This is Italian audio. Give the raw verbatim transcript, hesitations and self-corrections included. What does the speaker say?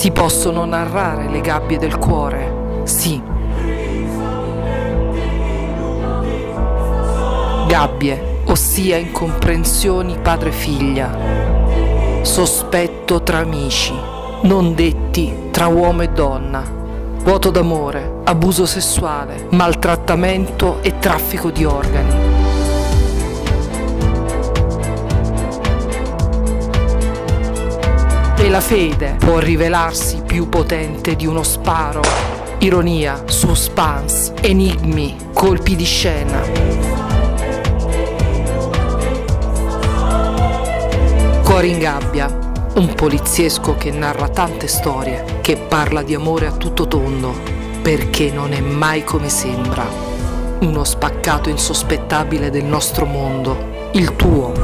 Si possono narrare le gabbie del cuore, sì. Gabbie, ossia incomprensioni padre-figlia, sospetto tra amici, non detti tra uomo e donna, vuoto d'amore, abuso sessuale, maltrattamento e traffico di organi. E la fede può rivelarsi più potente di uno sparo, ironia, suspense, enigmi, colpi di scena. Cuore in gabbia, un poliziesco che narra tante storie, che parla di amore a tutto tondo, perché non è mai come sembra. Uno spaccato insospettabile del nostro mondo, il tuo.